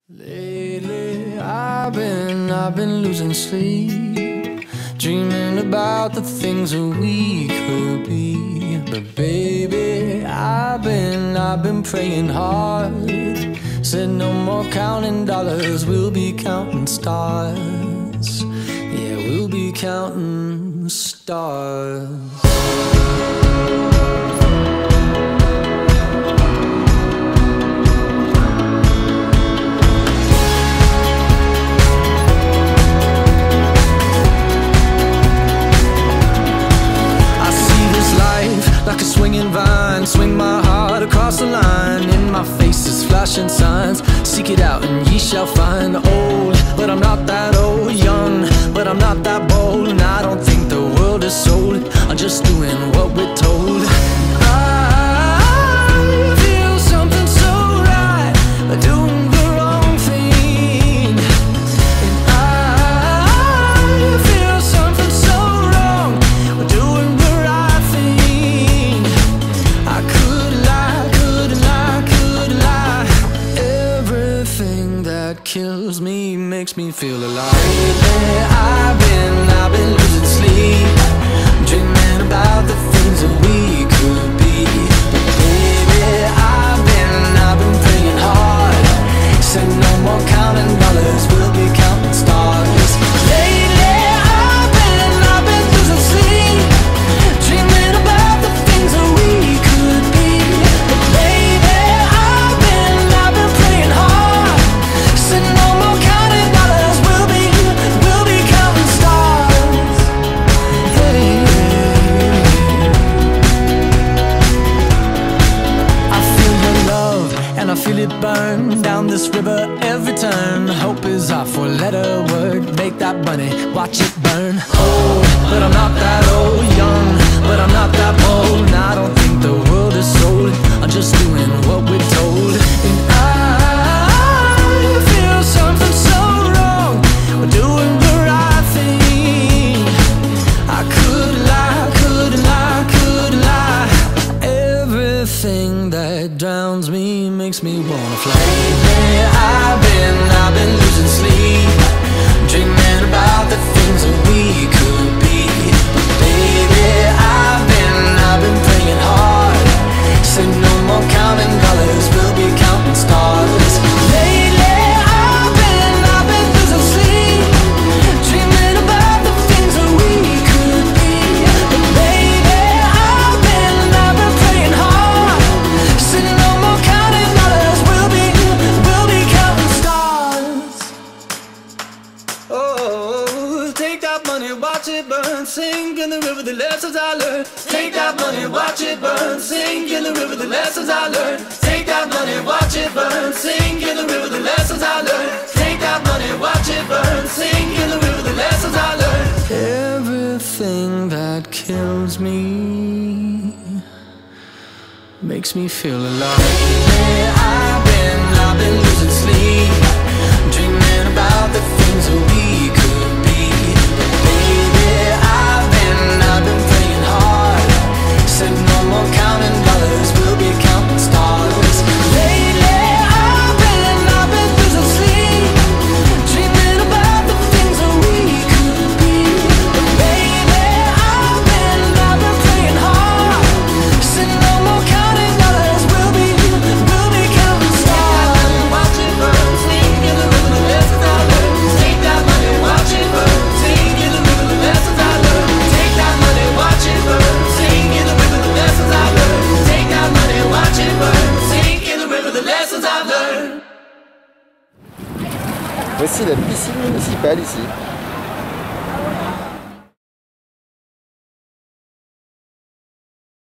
Lately I've been losing sleep, dreaming about the things that we could be. But baby, I've been praying hard. Said no more counting dollars, we'll be counting stars. Yeah, we'll be counting stars. Like a swinging vine, swing my heart across the line. In my face is flashing signs, seek it out and ye shall find. Old, but I'm not that old. Young, but I'm not that bold. And I don't think the world is sold, I'm just doing what we're told. I feel something so right, doing the wrong thing. And I feel something so wrong, doing the right thing. I could lie. Everything that kills me makes me feel alive. Lately I've been losing sleep, dreaming about the things that we could be. But baby, I've been praying hard. Said no more counting dollars, we'll be counting stars. Lately I've been losing sleep, dreaming about the things that we could be. But baby, I've been praying hard. Said no more counting dollars, we'll be counting stars. Hey. I feel your love and I feel it burn down this river every turn. Hope is our four-letter word, make that money, watch it burn. Old, but I'm not that old. Young, but I'm not that bold. And I don't think the world is sold, I'm just doing what we're told. And I feel something so wrong, we're doing the right thing. I could lie. Everything that drowns me makes me wanna fly. Lately I've been losing sleep, dreaming about the things that we could be. But baby, I've been praying hard. Said no more counting dollars, we'll be counting stars. Lately I've been losing sleep, dreaming about the things that we could be. But baby, I've been praying hard. Said no more counting dollars, we'll be counting stars. Oh, take that money, watch it burn, sink in the river, the lessons I learned. Take that money, watch it burn, sink in the river, the lessons I learned. Take that money, watch it burn, sink in the river, the lessons I learned. Take that money, watch it burn, sink in the river, the lessons I learned. Everything that kills me makes me feel alive. Lately I've been losing sleep, dreaming about the things that we could be. But baby, I've been praying hard. Said no more counting dollars, we'll be counting stars. Lately I've been losing sleep, dreaming about the things that we could be. But baby, I've been praying hard. Said no more counting dollars, we'll be counting stars. Watch it burn, sink in the river, the lessons I learned. Take that money, watch it burn, sink in the river, the lessons I learned. Take that money, watch it burn, sink in the river, the lessons I learned. Take that money, watch it burn, sink in the river, the lessons I learned. Voici la piscine municipale ici.